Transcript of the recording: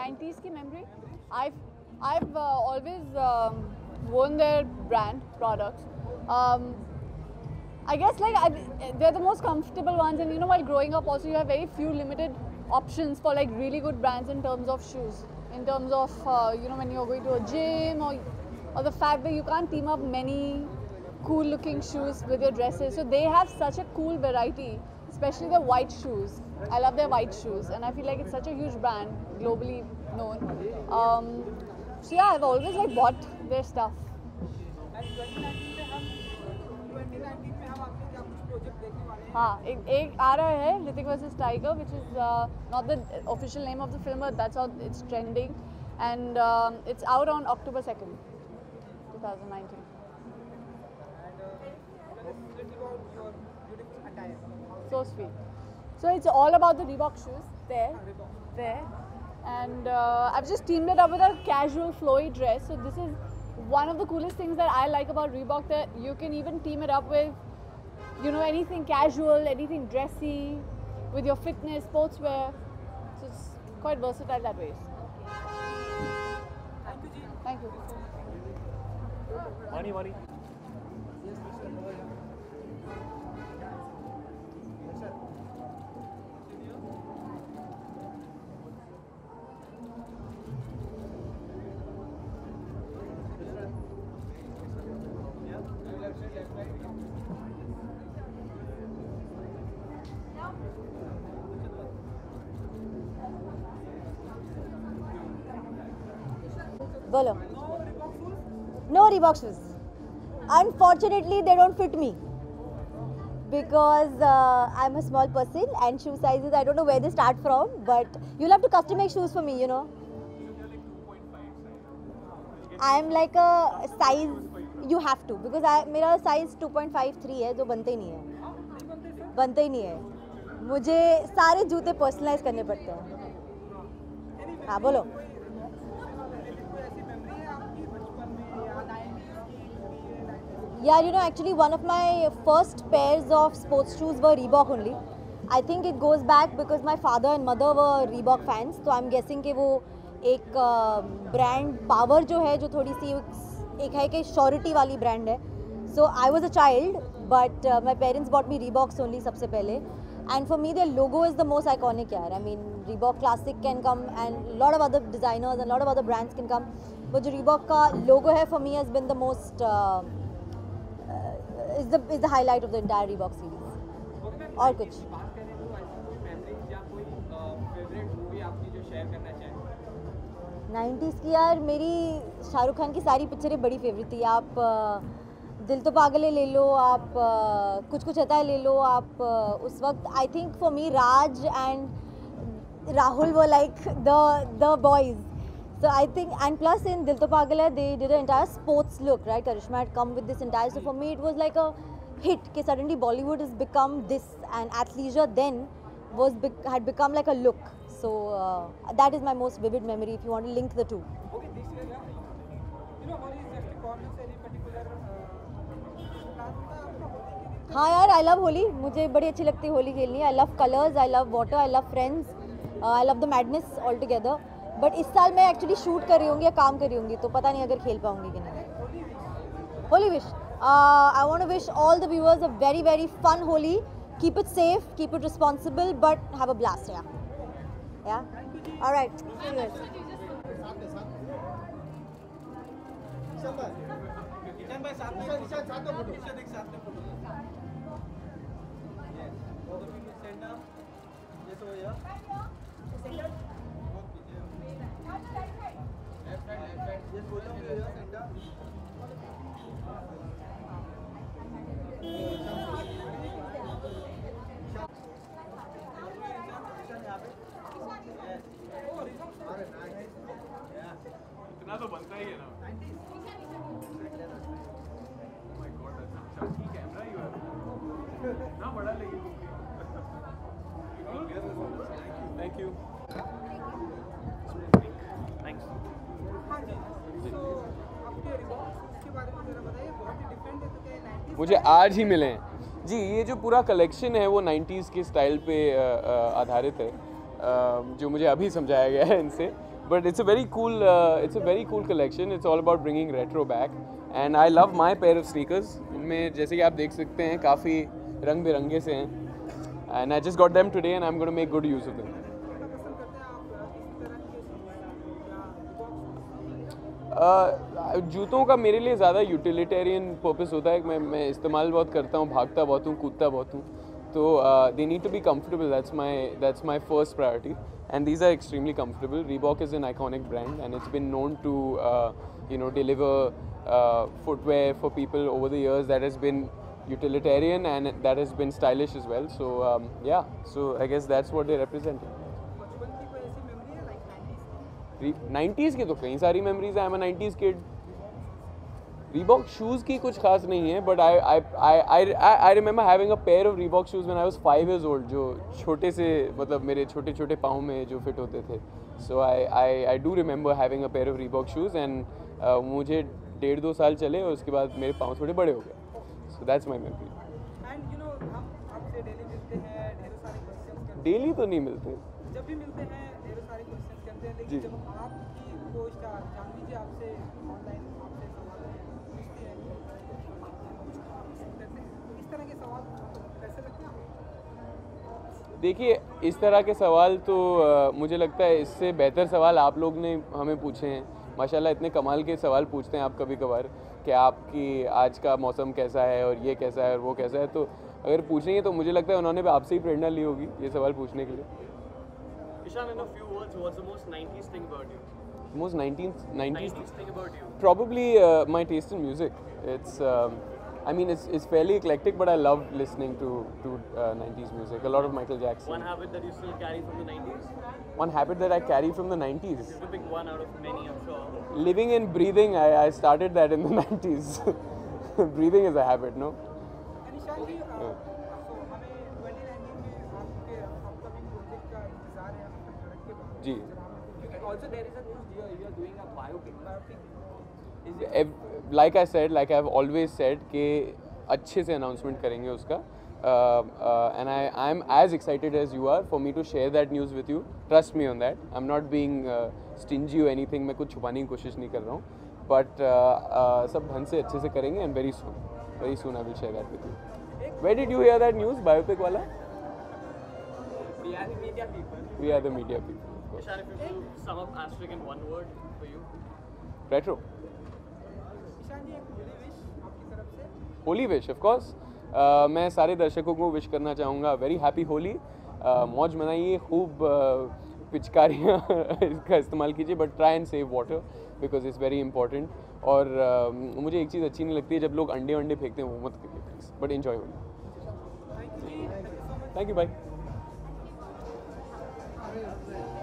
90s की memory. I've always worn their brand products. I guess they're the most comfortable ones, and while growing up also you have very few limited options for like really good brands in terms of shoes. In terms of when you're going to a gym or the fact that you can't team up many cool looking shoes with your dresses. So they have such a cool variety, especially the white shoes. I love their white shoes, and I feel like it's such a huge brand, globally known. So yeah, I've always like bought their stuff. हाँ, एक आ रहा है Hrithik vs Tiger, which is not the official name of the film, but that's how it's trending, and it's out on October 2nd, 2019. So sweet. So it's all about the Reebok shoes there, and I've just teamed it up with a casual flowy dress. So this is one of the coolest things that I like about Reebok, that you can even team it up with anything casual, anything dressy, with your fitness, sportswear. So it's quite versatile that way. Thank you. Money. Bolo. No Reebok shoes. Unfortunately, they don't fit me because I'm a small person and shoe sizes, I don't know where they start from, but you'll have to custom make shoes for me, I'm like a size, you have to, because मेरा size 2.53 है, जो बनते ही नहीं है. मुझे सारे जूते personalize करने पड़ते हैं. हाँ बोलो. Yeah, actually one of my first pairs of sports shoes were Reebok only. I think it goes back because my father and mother were Reebok fans, so I'm guessing कि वो एक brand power जो है, जो थोड़ी सी एक है कि surety वाली brand है. So I was a child, but my parents bought me Reeboks only सबसे पहले. And for me, their logo is the most iconic यार. I mean, Reebok Classic can come and a lot of other designers and a lot of other brands can come. But जो Reebok का logo है, for me has been the most is the highlight of the entire Reebok series. और कुछ? 90s की यार मेरी शाहरुख खान की सारी पिक्चरें बड़ी फेवरेट थी. आप दिल तो पागल है ले लो, आप कुछ कुछ होता है ले लो, आप उस वक्त I think for me Raj and Rahul were like the boys. So I think, and plus in Dil To Pagal Hai, they did an entire sports look, right? Karishma had come with this entire, so for me it was like a hit. That suddenly Bollywood has become this, and athleisure then had become like a look. So that is my most vivid memory. If you want to link the two. Okay, this year, what is just a corner से any particular हाँ यार, I love Holi. मुझे बड़ी अच्छी लगती है होली खेलनी. I love colors, I love water, I love friends, I love the madness altogether. But इस साल मैं एक्चुअली शूट कर रही होंगी या काम कर रही होंगी, तो पता नहीं अगर खेल पाऊंगी कि नहीं. Holi wish. I want to wish all the viewers a very very fun Holi. Keep it safe, keep it responsible, but have a blast. Yeah alright. इतना तो बनता ही है ना. माय गॉड, अच्छा ठीक कैमरा ही है ना, बड़ा लेकिन. Thank you. थैंक्स. मुझे आज ही मिले हैं जी. ये जो पूरा कलेक्शन है वो 90s के स्टाइल पे आधारित है, जो मुझे अभी समझाया गया है इनसे. But it's a very cool collection. It's all about bringing retro back, and I love my pair of sneakers. इनमें जैसे कि आप देख सकते हैं काफ़ी रंग बिरंगे से हैं, and I just got them today, and I'm going to make good use of them. जूतों का मेरे लिए ज़्यादा यूटिलिटेरियन पर्पस होता है कि मैं इस्तेमाल बहुत करता हूँ, भागता बहुत हूँ, कूदता बहुत हूँ, तो they need to be comfortable. That's my first priority, and these are extremely comfortable. Reebok is an iconic brand, and it's been known to deliver footwear for people over the years that has been utilitarian and that has been stylish as well. So so I guess that's what they represent. बचपन की कोई ऐसी memory है like 90s 90s की तो कई सारी memories हैं. I'm a 90s kid. Reebok shoes की कुछ खास नहीं है, but I remember having a pair of Reebok shoes when I was 5 years old, जो छोटे से मतलब मेरे छोटे छोटे पाँव में जो फिट होते थे. So I do remember having a pair of Reebok shoes, and मुझे 1.5-2 साल चले और उसके बाद मेरे पाँव थोड़े बड़े हो गए. So that's my memory. And you know हम आपसे डेली मिलते हैं, ढेरों सारे क्वेश्चंस करते डेली तो नहीं मिलते. हैं, जब भी मिलते हैं ढेरों सारे क्वेश्चंस करते हैं, जी. लेकिन जब आपकी पोस्ट जान लीजिए आपसे ऑनलाइन आपसे सवाल पूछते हैं करते हैं, इस तरह के सवाल कैसे लगते हैं आपको? देखिए, इस तरह के सवाल तो मुझे लगता है इससे बेहतर सवाल आप लोग ने हमें पूछे हैं. माशाल्लाह इतने कमाल के सवाल पूछते हैं आप कभी कभार कि आपकी आज का मौसम कैसा है और ये कैसा है और वो कैसा है. तो अगर पूछेंगे तो मुझे लगता है उन्होंने भी आपसे ही प्रेरणा ली होगी ये सवाल पूछने के लिए. Ishan, in a few words, what's the most 90s thing about you? Most 90s 90s thing about you? probably my taste in music. It's I mean it's fairly eclectic, but I love listening to 90s music. A lot of Michael Jackson. One habit that you still carry from the 90s? One habit that I carry from the 90s. If you pick one out of many, I'm sure. Living and breathing, I started that in the 90s. Breathing is a habit, no? And Ishan ji so हमें 2019 में आपके upcoming project का इंतजार है अपने product के बाद. जी. Also, there is a news you are doing a biopic. Like I said, like I've always said कि अच्छे से announcement करेंगे उसका. And I'm as excited as you are for me to share that news with you. Trust me on that. I'm not being stingy or anything. मैं कुछ छुपाने की कोशिश नहीं कर रहा हूँ. But सब ढंग से अच्छे से करेंगे and very soon I will share that with you. Where did you hear that news? Biopic वाला? We are the media people. We are the media people. Of course. Ishan, if you have to sum up Asterisk in one word for you. Retro. Ishan जी एक Holi wish आपकी तरफ से. Holi wish of course. मैं सारे दर्शकों को wish करना चाहूँगा वेरी हैप्पी होली. मौज मनाइए, खूब पिचकारियाँ इसका इस्तेमाल कीजिए, but try and save water because it's very important. और मुझे एक चीज़ अच्छी नहीं लगती है जब लोग अंडे फेंकते हैं, वो मत करिए please, but enjoy Holi. Thank you जी, thank you so much. Thank you, bye.